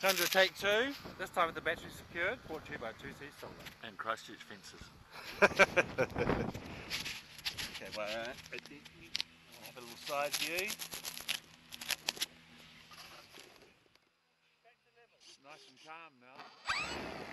Tundra take 2, this time with the battery secured, brought to you by 2C Solar. And Christchurch fences. Okay, well, I'll have a little side view. Nice and calm now.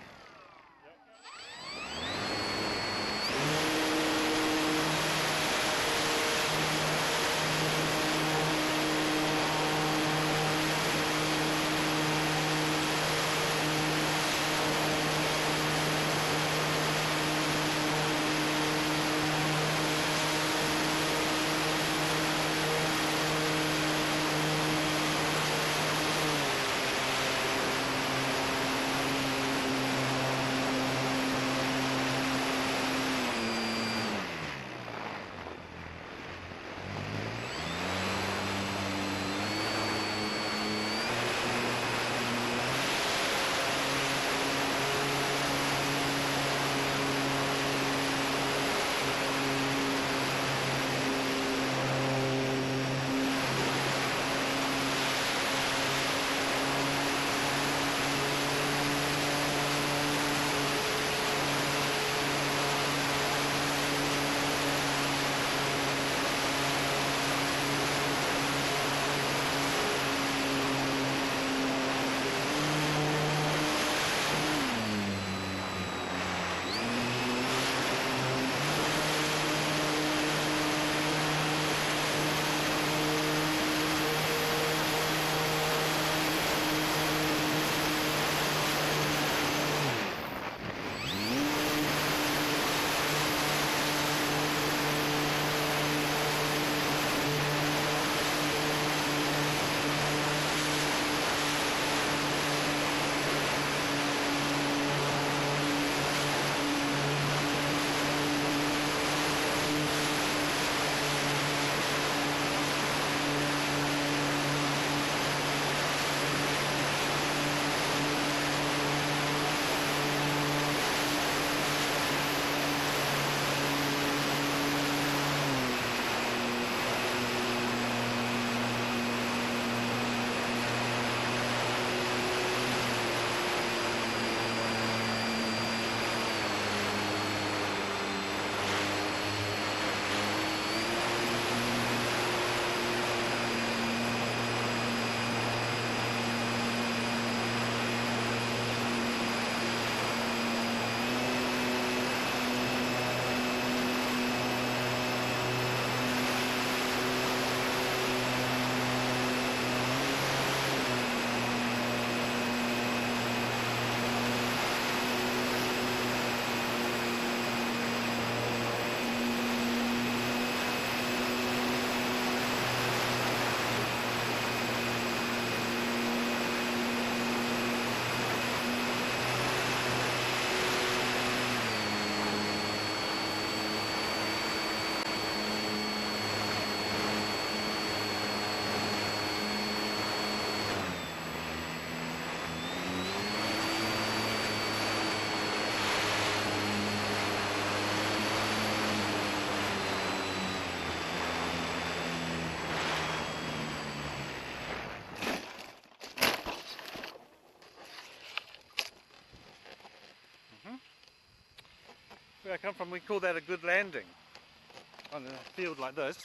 Where I come from, we call that a good landing on a field like this.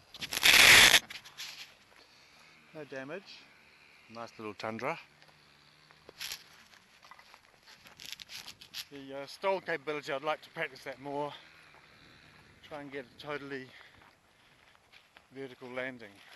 No damage. Nice little tundra. The stall capability, I'd like to practice that more. Try and get a totally vertical landing.